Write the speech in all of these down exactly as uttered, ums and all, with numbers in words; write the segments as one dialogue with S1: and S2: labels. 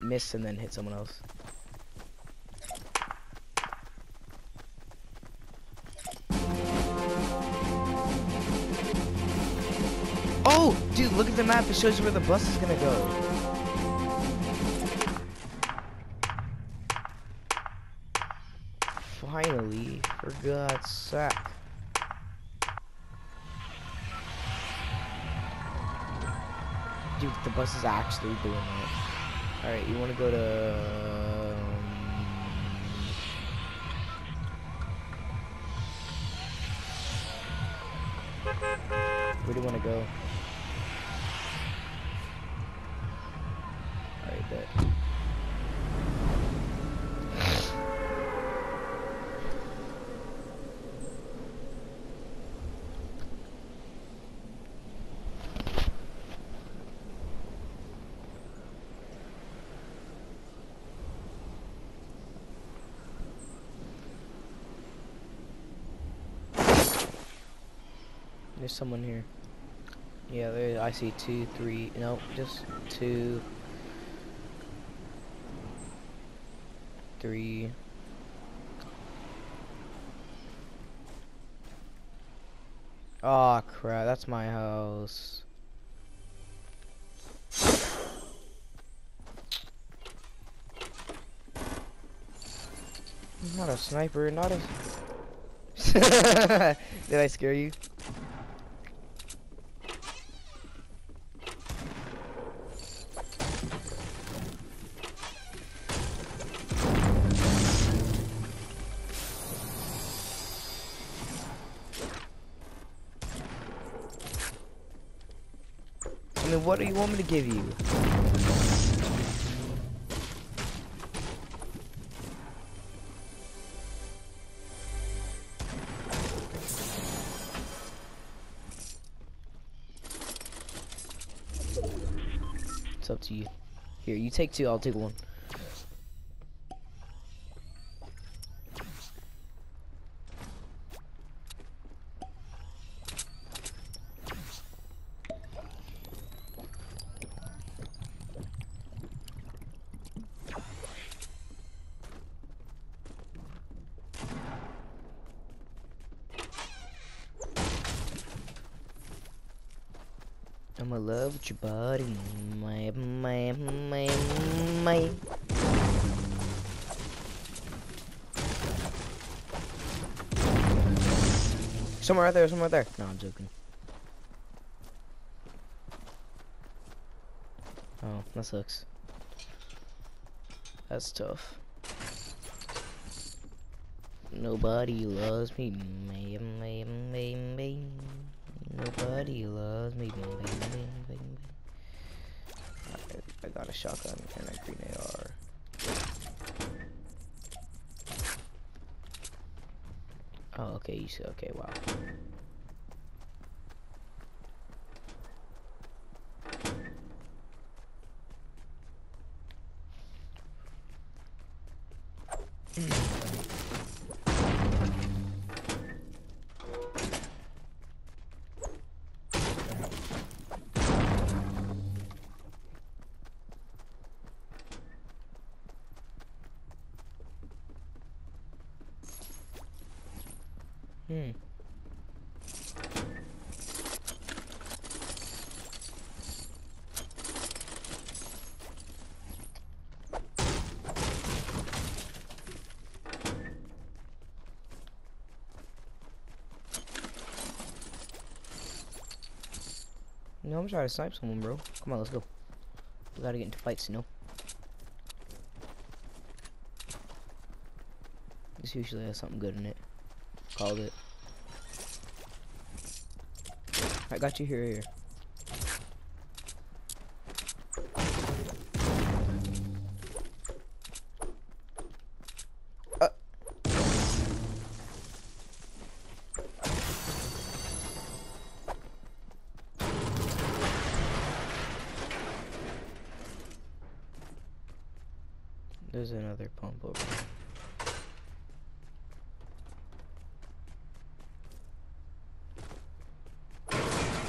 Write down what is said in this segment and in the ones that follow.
S1: miss and then hit someone else. Oh, dude, look at the map. It shows you where the bus is gonna go. Finally, for God's sake. Dude, the bus is actually doing that. Alright, you wanna go to... Um, where do you wanna go? Alright, bet. There's someone here. Yeah, there. I see two, three. No, just two, three. Oh crap! That's my house. Not a sniper. Not a. Did I scare you? I mean, what do you want me to give you? It's up to you. Here, you take two, I'll take one. I'm in love with your body, my, my, my, my. Somewhere out there, somewhere out there. No, I'm joking. Oh, that sucks. That's tough. Nobody loves me, my, my, my, my. Nobody loves me. Bing, bing, bing, bing. I, I got a shotgun and a green A R. Oh, okay. You see? Okay, wow. Hmm. No, I'm trying to snipe someone, bro. Come on, let's go. We gotta get into fights, you know. This usually has something good in it. Called it. I got you here, here. Uh. There's another pump over there.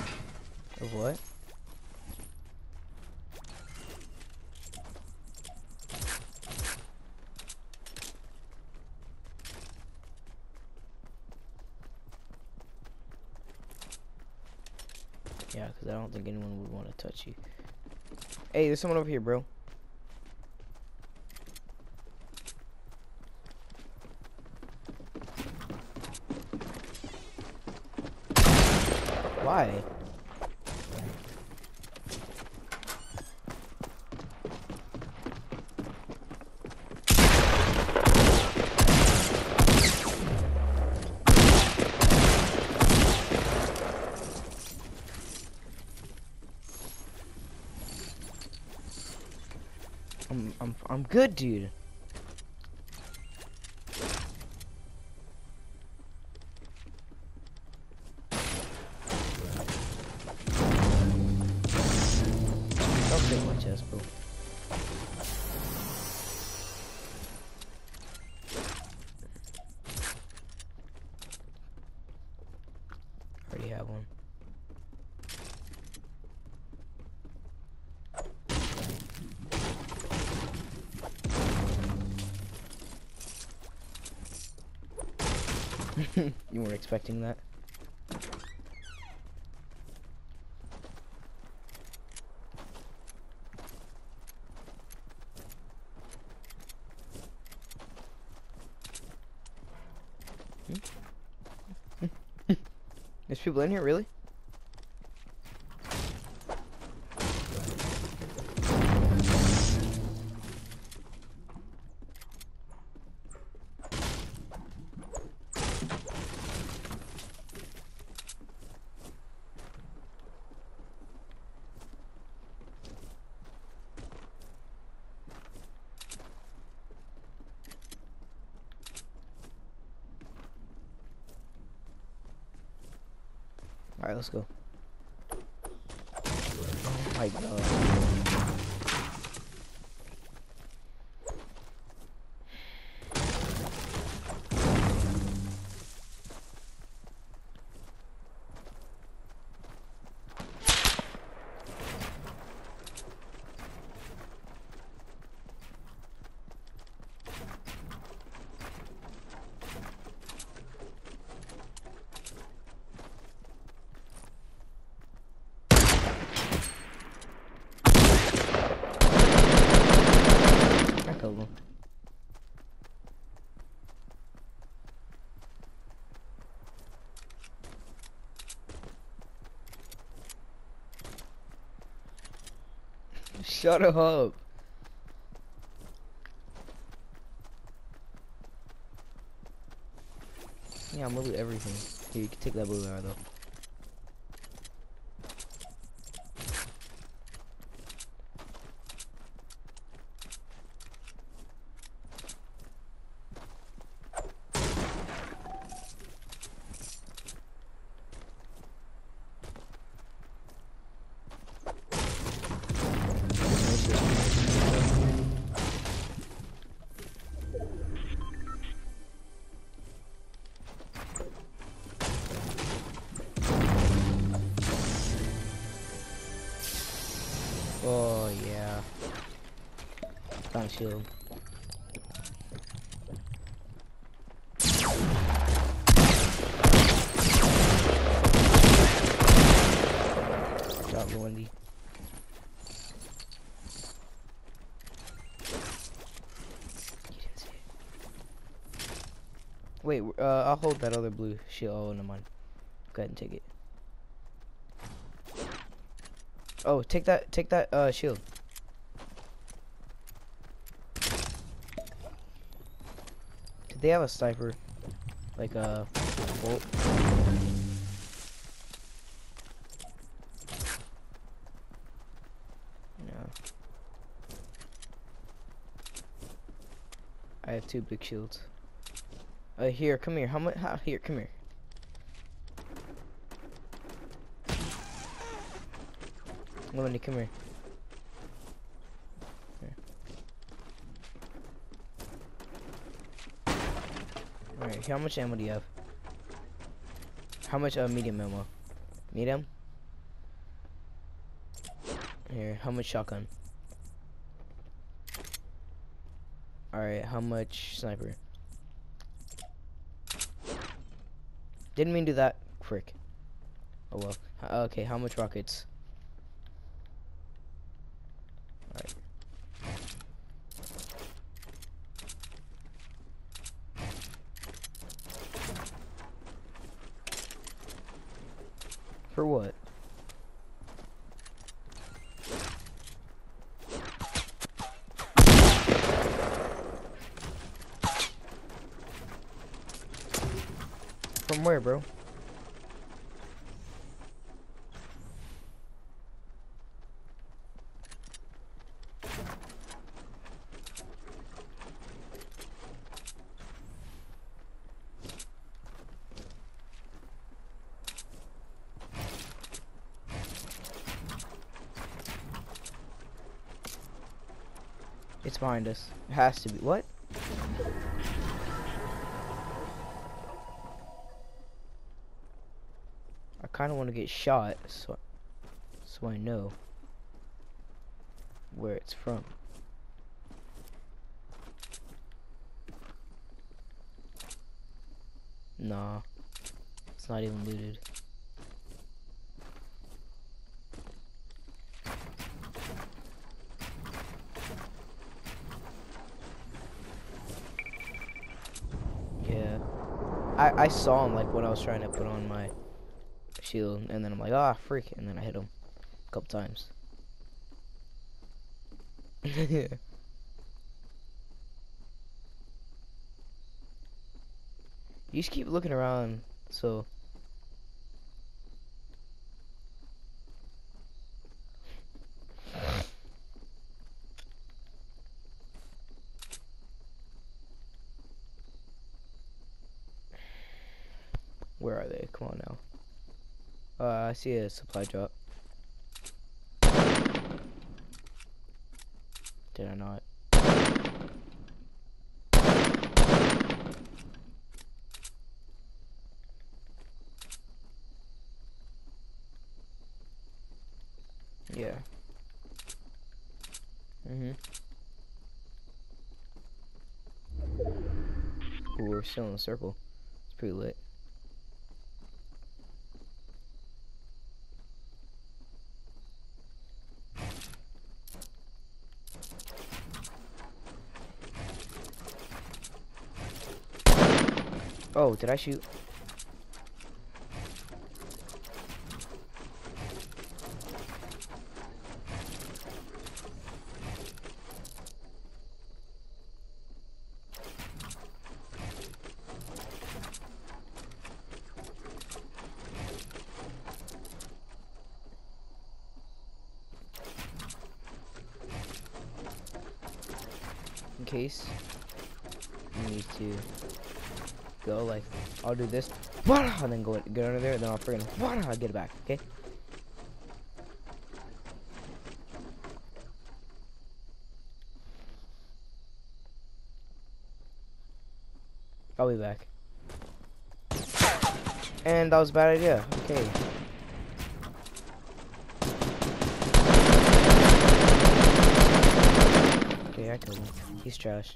S1: Of what? Yeah, because I don't think anyone would want to touch you. Hey, there's someone over here, bro. Why? I'm I'm I'm good, dude. Don't take my chest, bro. Already have one. You weren't expecting that? There's people in here, really? Alright, let's go. Oh my god. Killed him. Shut up. Yeah, I'm gonna loot everything. Here, you can take that blue arrow though. Oh yeah. Found shield. Got Wendy. Wait, uh, I'll hold that other blue shield. Oh, never mind. Go ahead and take it. Oh, take that, take that uh, shield. Did they have a sniper? Like a bolt? No. I have two big shields. Uh, here, come here. How much? How, here, come here. Melanie, come here. Here. Alright, how much ammo do you have? How much uh, medium ammo? Medium? Here, how much shotgun? Alright, how much sniper? Didn't mean to do that. Frick. Oh well. H- Okay, how much rockets? Alright. For what? From where, bro? It's behind us. It has to be. What? I kind of want to get shot, so so I know where it's from. Nah, it's not even looted. Yeah, I I saw him like when I was trying to put on my shield, and then I'm like, ah, freak, and then I hit him a couple times. You just keep looking around, so. Where are they? Come on now. Uh, I see a supply drop. Did I not? Yeah. Mhm. Ooh, we're still in a circle. It's pretty lit. Oh, did I shoot? In case you need to go, like, I'll do this, and then go get under there, and then I'll friggin' I'll get it back, okay? I'll be back. And that was a bad idea. Okay. Okay, I killed him. He's trash.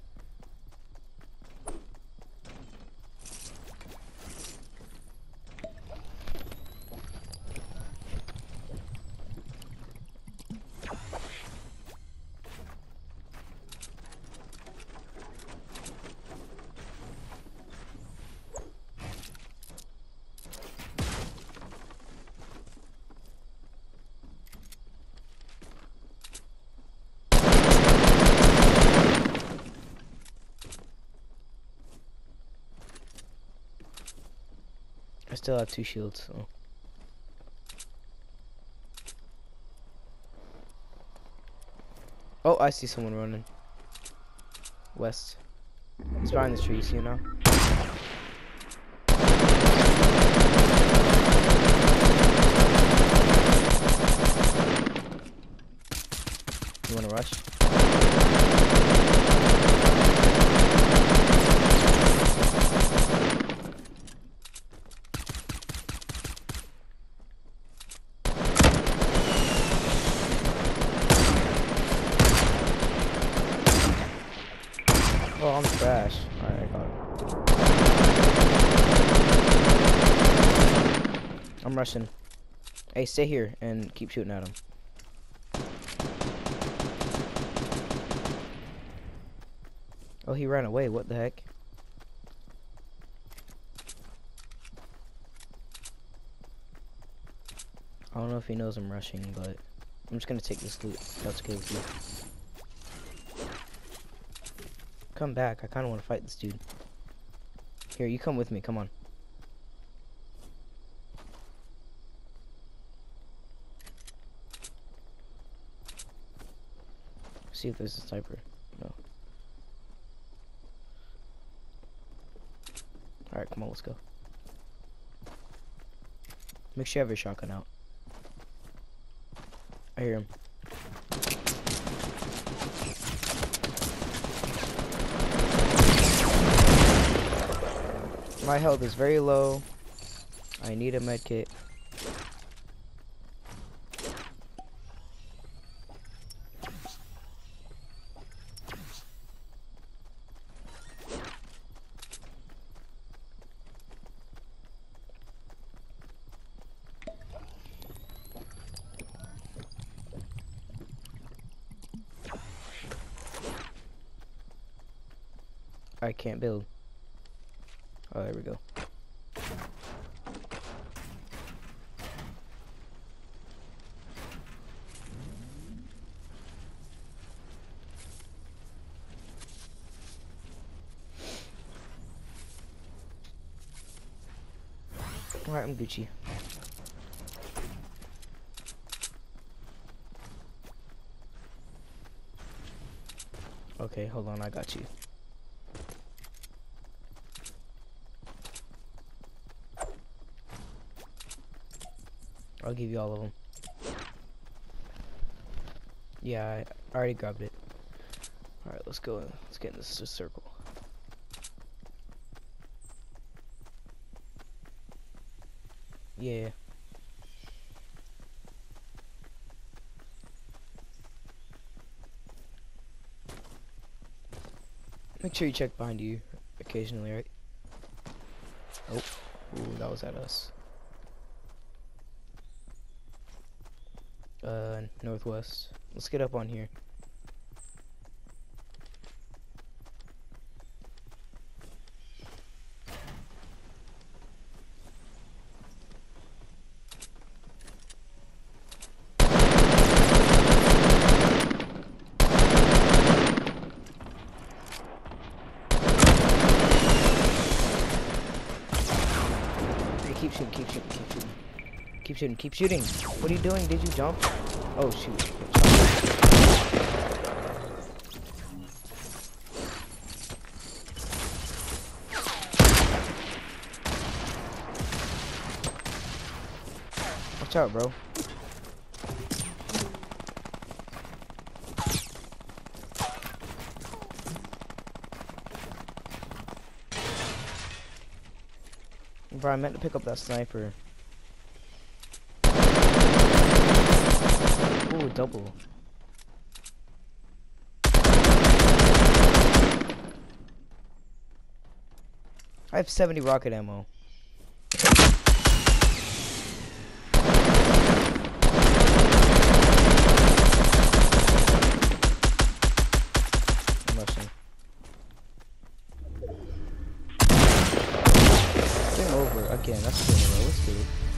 S1: I still have two shields, so. Oh, I see someone running. West. He's behind the trees, you know? You wanna rush? Oh, I'm trash. Alright, I got him. I'm rushing. Hey, stay here and keep shooting at him. Oh, he ran away. What the heck? I don't know if he knows I'm rushing, but I'm just gonna take this loot. That's okay with you. Come back. I kind of want to fight this dude. Here, you come with me. Come on. See if there's a sniper. No. Alright, come on, let's go. Make sure you have your shotgun out. I hear him. My health is very low. I need a med kit. I can't build. Oh, there we go. Alright, I'm Gucci. Okay, hold on, I got you. I'll give you all of them. Yeah, I already grabbed it. Alright, let's go. Let's get in this circle. Yeah. Make sure you check behind you occasionally, right? Oh, ooh, that was at us. Uh, northwest. Let's get up on here. Hey, keep shooting, keep shooting, keep shooting. Keep shooting, keep shooting. What are you doing? Did you jump? Oh, shoot. Watch out, bro. Bro, I meant to pick up that sniper. Ooh, double. I have seventy rocket ammo. I'm rushing. Game over again. That's good. Let's do it.